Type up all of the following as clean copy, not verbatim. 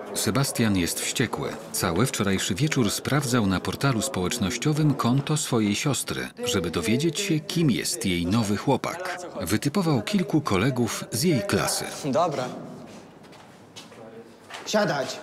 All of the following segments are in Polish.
Sebastian jest wściekły. Cały wczorajszy wieczór sprawdzał na portalu społecznościowym konto swojej siostry, żeby dowiedzieć się, kim jest jej nowy chłopak. Wytypował kilku kolegów z jej klasy. Dobra. Siadać.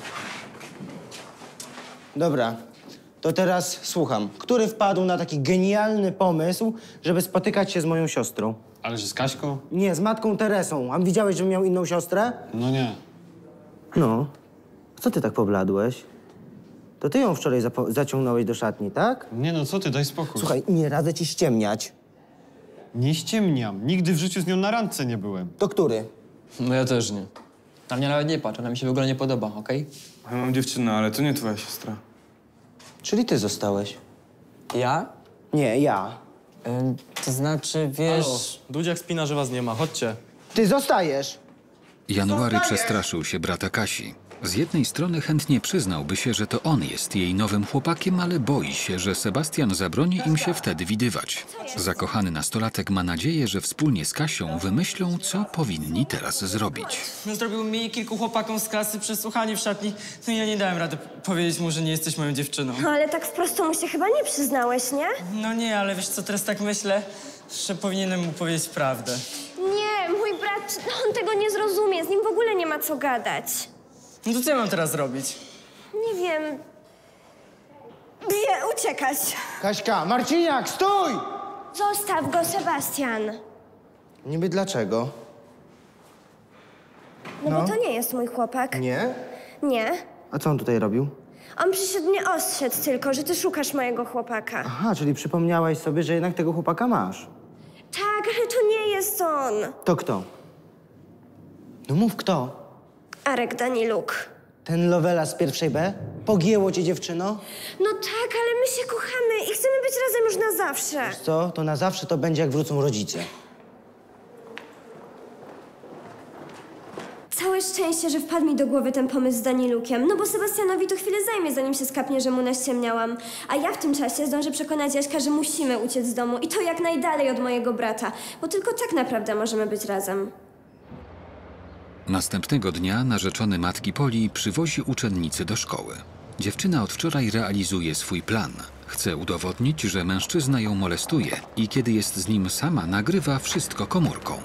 Dobra, to teraz słucham. Który wpadł na taki genialny pomysł, żeby spotykać się z moją siostrą? Ale że z Kaśką? Nie, z matką Teresą. A widziałeś, że miał inną siostrę? No nie. No. Co ty tak pobladłeś? To ty ją wczoraj zaciągnąłeś do szatni, tak? Nie no, co ty, daj spokój. Słuchaj, nie radzę ci ściemniać. Nie ściemniam. Nigdy w życiu z nią na randce nie byłem. To który? No ja też nie. Na mnie nawet nie patrz, ona mi się w ogóle nie podoba, okej? Ja mam dziewczynę, ale to nie twoja siostra. Czyli ty zostałeś? Ja? Nie, ja. To znaczy, wiesz... Dudziak spina, że was nie ma. Chodźcie. Ty zostajesz! January przestraszył się brata Kasi. Z jednej strony chętnie przyznałby się, że to on jest jej nowym chłopakiem, ale boi się, że Sebastian zabroni im się wtedy widywać. Zakochany nastolatek ma nadzieję, że wspólnie z Kasią wymyślą, co powinni teraz zrobić. No, zrobił mi kilku chłopakom z klasy przesłuchanie w szatni. No i ja nie dałem rady powiedzieć mu, że nie jesteś moją dziewczyną. No, ale tak wprost to mu się chyba nie przyznałeś, nie? No nie, ale wiesz co, teraz tak myślę, że powinienem mu powiedzieć prawdę. Nie, mój brat, on tego nie zrozumie, z nim w ogóle nie ma co gadać. No to co ja mam teraz zrobić? Nie wiem... uciekać. Kaśka, Marciniak, stój! Zostaw go, Sebastian. Niby dlaczego? No bo to nie jest mój chłopak. Nie? Nie. A co on tutaj robił? On przyszedł mnie ostrzec tylko, że ty szukasz mojego chłopaka. Aha, czyli przypomniałaś sobie, że jednak tego chłopaka masz. Tak, ale to nie jest on. To kto? No mów kto? Arek Daniluk. Ten Lowela z pierwszej B? Pogięło cię, dziewczyno? No tak, ale my się kochamy i chcemy być razem już na zawsze. Co? To na zawsze to będzie, jak wrócą rodzice. Całe szczęście, że wpadł mi do głowy ten pomysł z Danilukiem, no bo Sebastianowi to chwilę zajmie, zanim się skapnie, że mu naściemniałam. A ja w tym czasie zdążę przekonać Jaśka, że musimy uciec z domu i to jak najdalej od mojego brata, bo tylko tak naprawdę możemy być razem. Następnego dnia narzeczony matki Poli przywozi uczennicy do szkoły. Dziewczyna od wczoraj realizuje swój plan. Chce udowodnić, że mężczyzna ją molestuje i kiedy jest z nim sama, nagrywa wszystko komórką.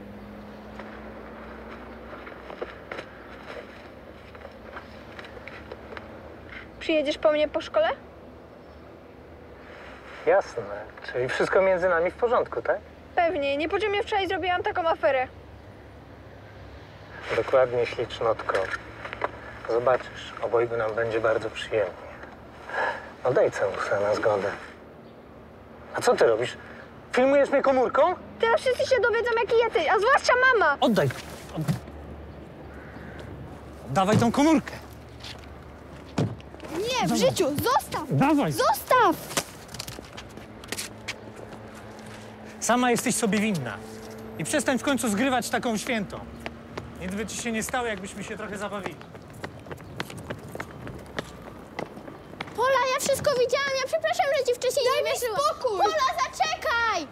Przyjedziesz po mnie po szkole? Jasne. Czyli wszystko między nami w porządku, tak? Pewnie. Niepotrzebnie wczoraj zrobiłam taką aferę. Dokładnie, ślicznotko. Zobaczysz, obojgu nam będzie bardzo przyjemnie. No daj całusa na zgodę. A co ty robisz? Filmujesz mnie komórką? Teraz wszyscy się dowiedzą, jaki jesteś, a zwłaszcza mama. Oddaj. Dawaj tą komórkę. Nie, w życiu! Zostaw! Dawaj. Zostaw! Sama jesteś sobie winna. I przestań w końcu zgrywać taką świętą. Nic by ci się nie stało, jakbyśmy się trochę zabawili. Pola, ja wszystko widziałam. Ja przepraszam, że ci wcześniej nie wierzyłam. Spokój! Pola, zaczekaj!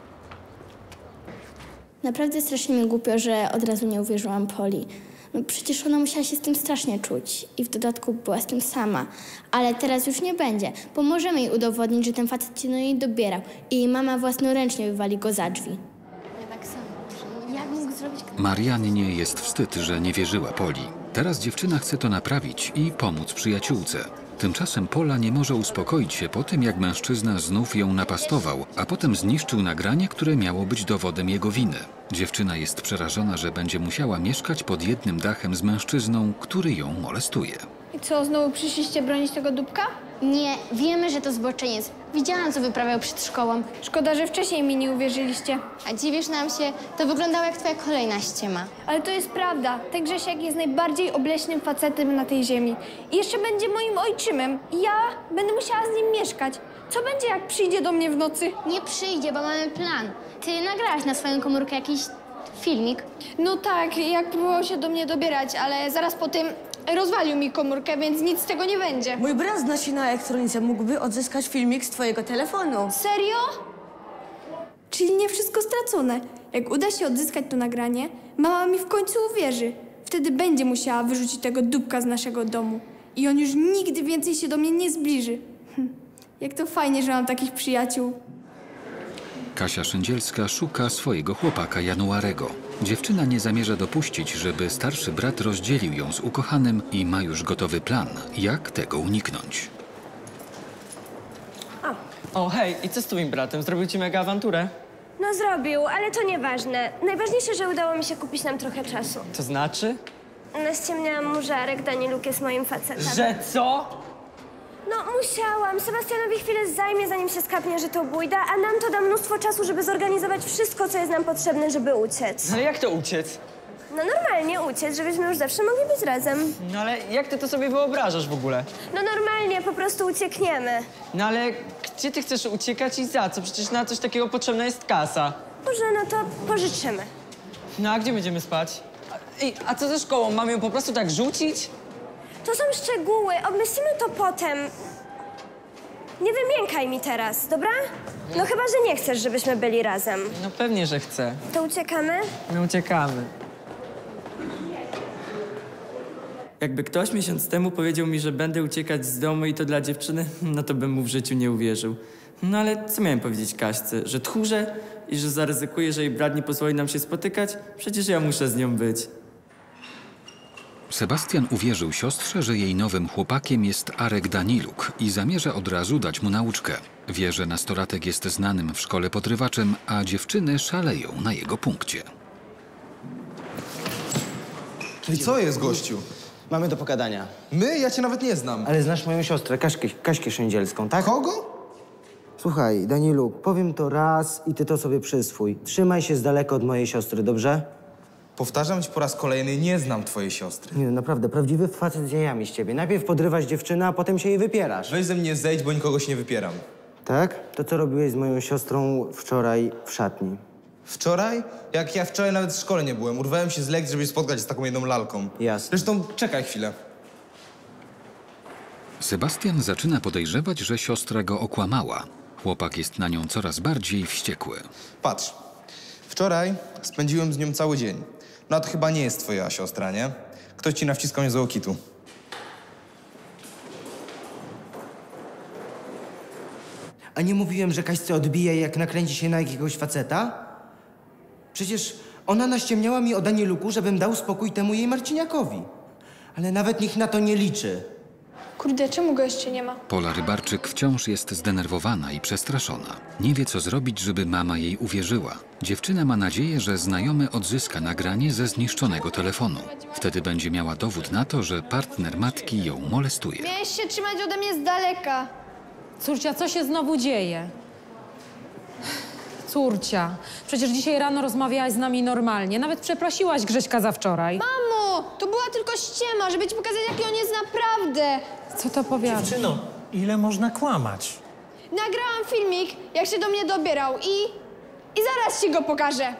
Naprawdę strasznie mi głupio, że od razu nie uwierzyłam Poli. No przecież ona musiała się z tym strasznie czuć i w dodatku była z tym sama. Ale teraz już nie będzie, bo możemy jej udowodnić, że ten facet się do niej dobierał i jej mama własnoręcznie wywali go za drzwi. Ja tak samo. Jak mógł zrobić... Mariannie jest wstyd, że nie wierzyła Poli. Teraz dziewczyna chce to naprawić i pomóc przyjaciółce. Tymczasem Pola nie może uspokoić się po tym, jak mężczyzna znów ją napastował, a potem zniszczył nagranie, które miało być dowodem jego winy. Dziewczyna jest przerażona, że będzie musiała mieszkać pod jednym dachem z mężczyzną, który ją molestuje. I co, znowu przyszliście bronić tego dupka? Nie, wiemy, że to zboczeniec. Widziałam, co wyprawiał przed szkołą. Szkoda, że wcześniej mi nie uwierzyliście. A dziwisz nam się, to wyglądało jak twoja kolejna ściema. Ale to jest prawda. Ten Grzesiek jest najbardziej obleśnym facetem na tej ziemi. I jeszcze będzie moim ojczymem. I ja będę musiała z nim mieszkać. Co będzie, jak przyjdzie do mnie w nocy? Nie przyjdzie, bo mamy plan. Ty nagrałaś na swoją komórkę jakiś filmik. No tak, jak próbował się do mnie dobierać, ale zaraz po tym rozwalił mi komórkę, więc nic z tego nie będzie. Mój brat zna się na elektronice. Mógłby odzyskać filmik z twojego telefonu. Serio? Czyli nie wszystko stracone. Jak uda się odzyskać to nagranie, mama mi w końcu uwierzy. Wtedy będzie musiała wyrzucić tego dupka z naszego domu. I on już nigdy więcej się do mnie nie zbliży. Jak to fajnie, że mam takich przyjaciół. Kasia Szyndzielska szuka swojego chłopaka Januarego. Dziewczyna nie zamierza dopuścić, żeby starszy brat rozdzielił ją z ukochanym i ma już gotowy plan, jak tego uniknąć. O, hej, i co z twoim bratem? Zrobił ci mega awanturę? No zrobił, ale to nieważne. Najważniejsze, że udało mi się kupić nam trochę czasu. To znaczy? Naściemniałam mu, że Arek Daniluk jest moim facetem. Że co? No musiałam. Sebastianowi chwilę zajmie, zanim się skapnie, że to bójda, a nam to da mnóstwo czasu, żeby zorganizować wszystko, co jest nam potrzebne, żeby uciec. Ale jak to uciec? No normalnie uciec, żebyśmy już zawsze mogli być razem. No ale jak ty to sobie wyobrażasz w ogóle? No normalnie, po prostu uciekniemy. No ale gdzie ty chcesz uciekać i za co? Przecież na coś takiego potrzebna jest kasa. Może no to pożyczymy. No a gdzie będziemy spać? A co ze szkołą? Mam ją po prostu tak rzucić? To są szczegóły, obmyślimy to potem. Nie wymiękaj mi teraz, dobra? No chyba, że nie chcesz, żebyśmy byli razem. No pewnie, że chcę. To uciekamy? My uciekamy. Jakby ktoś miesiąc temu powiedział mi, że będę uciekać z domu i to dla dziewczyny, no to bym mu w życiu nie uwierzył. No ale co miałem powiedzieć Kaśce? Że tchórzę i że zaryzykuję, że jej brat nie pozwoli nam się spotykać? Przecież ja muszę z nią być. Sebastian uwierzył siostrze, że jej nowym chłopakiem jest Arek Daniluk i zamierza od razu dać mu nauczkę. Wie, że nastolatek jest znanym w szkole podrywaczem, a dziewczyny szaleją na jego punkcie. I co jest, gościu? Mamy do pogadania. My? Ja cię nawet nie znam. Ale znasz moją siostrę, Kaśkę Szyndzielską, tak? Kogo? Słuchaj, Daniluk, powiem to raz i ty to sobie przyswój. Trzymaj się z daleka od mojej siostry, dobrze? Powtarzam ci po raz kolejny, nie znam twojej siostry. Nie, naprawdę, prawdziwy facet z jajami z ciebie. Najpierw podrywasz dziewczynę, a potem się jej wypierasz. Weź ze mnie zejdź, bo nikogo się nie wypieram. Tak? To co robiłeś z moją siostrą wczoraj w szatni? Wczoraj? Jak ja wczoraj nawet w szkole nie byłem. Urwałem się z lekcji, żeby się spotkać z taką jedną lalką. Jasne. Zresztą czekaj chwilę. Sebastian zaczyna podejrzewać, że siostra go okłamała. Chłopak jest na nią coraz bardziej wściekły. Patrz. Wczoraj spędziłem z nią cały dzień. No a to chyba nie jest twoja siostra, nie? Ktoś ci nawciskał niezłego kitu. A nie mówiłem, że Kaśce odbije, jak nakręci się na jakiegoś faceta? Przecież ona naściemniała mi o Daniluku, żebym dał spokój temu jej Marciniakowi. Ale nawet nikt na to nie liczy. Kurde, czemu go jeszcze nie ma? Pola Rybarczyk wciąż jest zdenerwowana i przestraszona. Nie wie, co zrobić, żeby mama jej uwierzyła. Dziewczyna ma nadzieję, że znajomy odzyska nagranie ze zniszczonego telefonu. Wtedy będzie miała dowód na to, że partner matki ją molestuje. Miałeś się trzymać ode mnie z daleka. Córcia, co się znowu dzieje? Córcia, przecież dzisiaj rano rozmawiałaś z nami normalnie. Nawet przeprosiłaś Grześka za wczoraj. Mamo, to była tylko ściema, żeby ci pokazać, jaki on jest naprawdę. Co to powiada? Dziewczyno, ile można kłamać? Nagrałam filmik, jak się do mnie dobierał i zaraz ci go pokażę.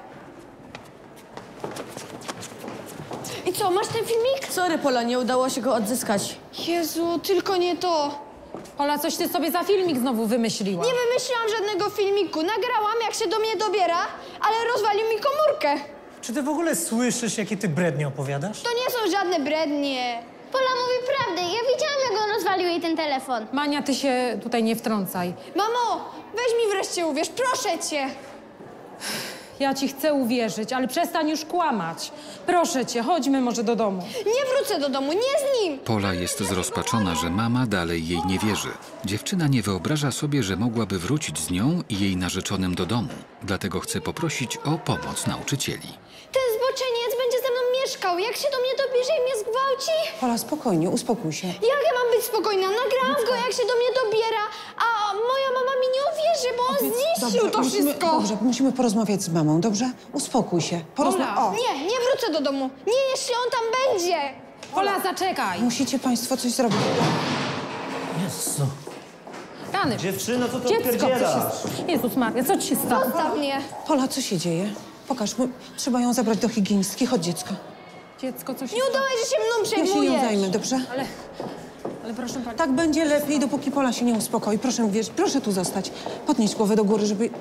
I co, masz ten filmik? Sorry, Pola, nie udało się go odzyskać. Jezu, tylko nie to. Ola, coś ty sobie za filmik znowu wymyśliła. Nie wymyśliłam żadnego filmiku. Nagrałam, jak się do mnie dobiera, ale rozwalił mi komórkę. Czy ty w ogóle słyszysz, jakie ty brednie opowiadasz? To nie są żadne brednie. Pola mówi prawdę. Ja widziałam, jak on rozwalił jej ten telefon. Mania, ty się tutaj nie wtrącaj. Mamo, weź mi wreszcie uwierz, proszę cię. Ja ci chcę uwierzyć, ale przestań już kłamać. Proszę cię, chodźmy może do domu. Nie wrócę do domu, nie z nim. Pola jest zrozpaczona, że mama dalej jej nie wierzy. Dziewczyna nie wyobraża sobie, że mogłaby wrócić z nią i jej narzeczonym do domu. Dlatego chce poprosić o pomoc nauczycieli. Ten zboczeniec będzie ze mną mieszkał. Jak się do mnie dobierze i mnie zgwałci? Pola, spokojnie, uspokój się. Jak ja mam być spokojna? Nagrałam go, jak się do mnie dobiera, a moja mama mi nie uwierzy, bo on zniszczył to wszystko. Dobrze, musimy porozmawiać z mamą, dobrze? Uspokój się. Pola. Nie wrócę do domu. Nie, jeśli on tam będzie. Pola, zaczekaj. Musicie państwo coś zrobić. Jezu. Rany. Dziewczyno, co ty Dziecko, odpierdzielasz? Jezus Maria, co ci się stało? Zostaw mnie. Pola, co się dzieje? Pokaż, trzeba ją zabrać do higienistki. Chodź, dziecko. Dziecko, co się Nie udawaj, że się mną Ja się przejmujesz. nią zajmę, dobrze? Ale proszę pani. Tak będzie lepiej, dopóki Pola się nie uspokoi. Proszę, wiesz, proszę tu zostać. Podnieś głowę do góry, żeby...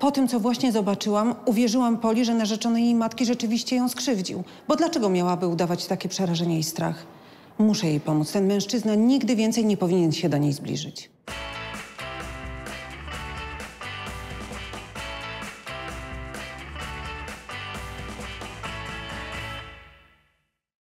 Po tym, co właśnie zobaczyłam, uwierzyłam Poli, że narzeczony jej matki rzeczywiście ją skrzywdził. Bo dlaczego miałaby udawać takie przerażenie i strach? Muszę jej pomóc. Ten mężczyzna nigdy więcej nie powinien się do niej zbliżyć.